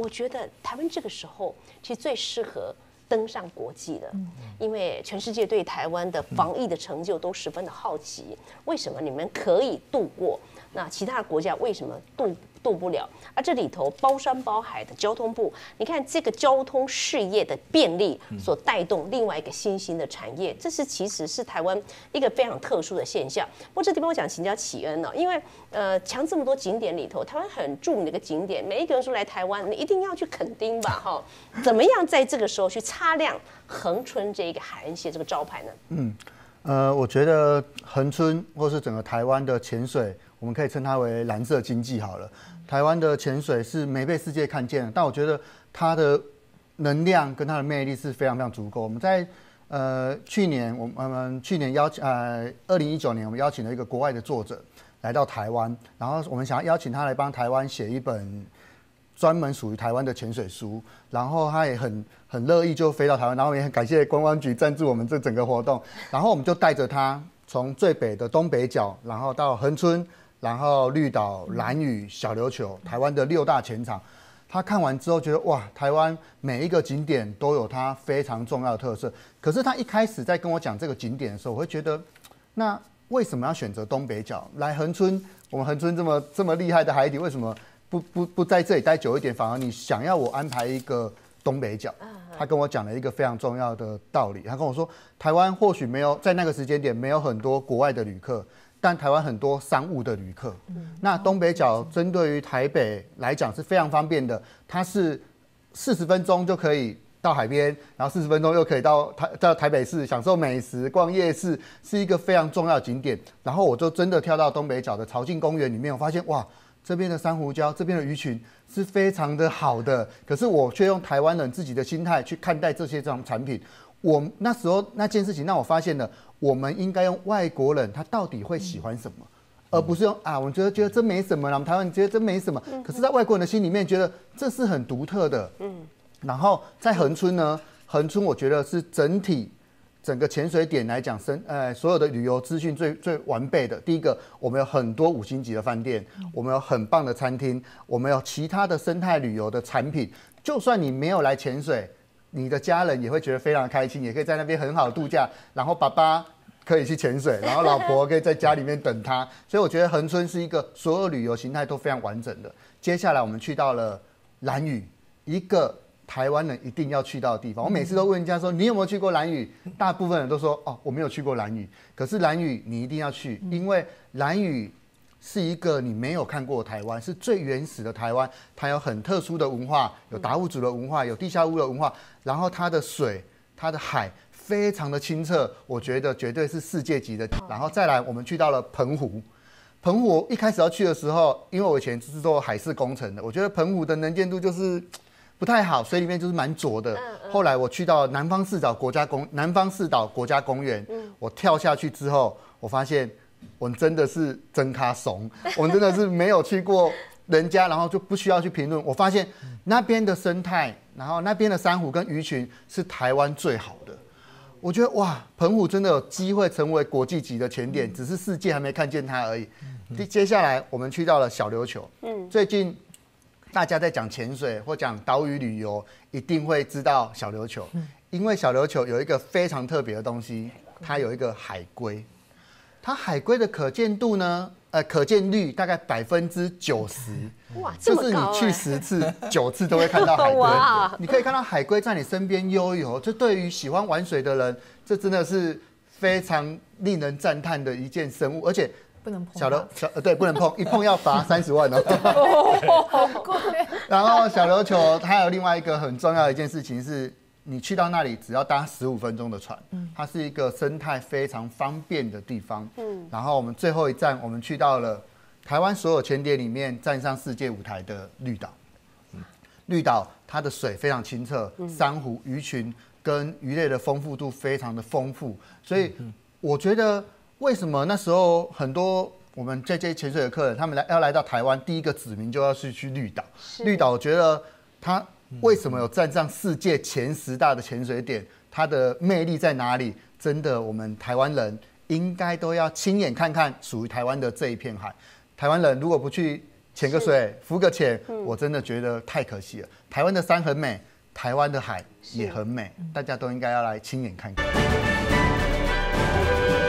我觉得台湾这个时候其实最适合登上国际的，因为全世界对台湾的防疫的成就都十分的好奇，为什么你们可以度过？那其他的国家为什么度不了？这里头包山包海的交通部，你看这个交通事业的便利所带动另外一个新兴的产业，这其实是台湾一个非常特殊的现象。不过这地方我想请教启恩因为强这么多景点里头，台湾很著名的一个景点，每一个人说来台湾，你一定要去垦丁吧，哈，怎么样在这个时候去擦亮恒春这一个海岸线这个招牌呢？ 我觉得恒春或是整个台湾的潜水，我们可以称它为蓝色经济好了。台湾的潜水是没被世界看见的，但我觉得它的能量跟它的魅力是非常非常足够。我们在去年2019年我们邀请了一个国外的作者来到台湾，然后我们想要邀请他来帮台湾写一本专门属于台湾的潜水书，然后他也很乐意就飞到台湾，然后也很感谢观光局赞助我们这整个活动，然后我们就带着他从最北的东北角，然后到恒春，然后绿岛、兰屿、小琉球，台湾的6大潜场。他看完之后觉得哇，台湾每一个景点都有它非常重要的特色。可是他一开始在跟我讲这个景点的时候，我会觉得，那为什么要选择东北角来恒春？我们恒春这么厉害的海底，为什么不在这里待久一点？反而你想要我安排一个东北角？他跟我讲了一个非常重要的道理。他跟我说，台湾或许没有在那个时间点没有很多国外的旅客。但台湾很多商务的旅客，那东北角针对于台北来讲是非常方便的，它是40分钟就可以到海边，然后40分钟又可以到台北市享受美食、逛夜市，是一个非常重要的景点。然后我就真的跳到东北角的潮境公园里面，我发现哇，这边的珊瑚礁、这边的鱼群是非常的好的，可是我却用台湾人自己的心态去看待这些产品。我那时候那件事情让我发现了，我们应该用外国人他到底会喜欢什么，而不是用我们觉得这没什么啦，我们台湾觉得这没什么，可是在外国人的心里面觉得这是很独特的。然后在恒春呢，恒春我觉得是整个潜水点来讲，所有的旅游资讯最完备的。第一个，我们有很多5星级的饭店，我们有很棒的餐厅，我们有其他的生态旅游的产品，就算你没有来潜水，你的家人也会觉得非常开心，也可以在那边很好的度假，然后爸爸可以去潜水，然后老婆可以在家里面等他，所以我觉得恒春是一个所有旅游形态都非常完整的。接下来我们去到了兰屿，一个台湾人一定要去到的地方。我每次都问人家说你有没有去过兰屿，大部分人都说我没有去过兰屿，可是兰屿你一定要去，因为兰屿是一个你没有看过的台湾，是最原始的台湾，它有很特殊的文化，有达悟族的文化，有地下巫的文化，然后它的水、它的海非常的清澈，我觉得绝对是世界级的。然后再来，我们去到了澎湖。澎湖我一开始要去的时候，因为我以前是做海事工程的，我觉得澎湖的能见度就是不太好，水里面就是蛮浊的。后来我去到南方四岛国家公园，我跳下去之后，我发现我真的是真咖怂，我真的是没有去过人家，然后就不需要去评论。我发现那边的生态，然后那边的珊瑚跟鱼群是台湾最好的。我觉得哇，澎湖真的有机会成为国际级的潜点，只是世界还没看见它而已。接下来我们去到了小琉球，最近大家在讲潜水或讲岛屿旅游，一定会知道小琉球，因为小琉球有一个非常特别的东西，它有一个海龟。它海龟的可见度呢，可见率大概90%， 哇，这么高！ 就是你去10次9次都会看到海龟。你可以看到海龟在你身边悠游，这对于喜欢玩水的人，这真的是非常令人赞叹的一件生物，而且不能碰。 对，不能碰，一碰要罚30万哦。 好贵。 然后小琉球它有另外一个很重要的一件事情是，你去到那里只要搭15分钟的船，它是一个生态非常方便的地方。然后我们最后一站，我们去到了台湾所有潜点里面站上世界舞台的绿岛。绿岛它的水非常清澈，珊瑚、鱼群跟鱼类的丰富度非常的丰富，所以我觉得为什么那时候很多我们这些潜水的客人，他们要来到台湾，第一个指名就要去绿岛。绿岛，我觉得它为什么有站上世界前10大的潜水点？它的魅力在哪里？真的，我们台湾人应该都要亲眼看看属于台湾的这一片海。台湾人如果不去潜个水、浮个潜，我真的觉得太可惜了。台湾的山很美，台湾的海也很美，大家都应该要来亲眼看看。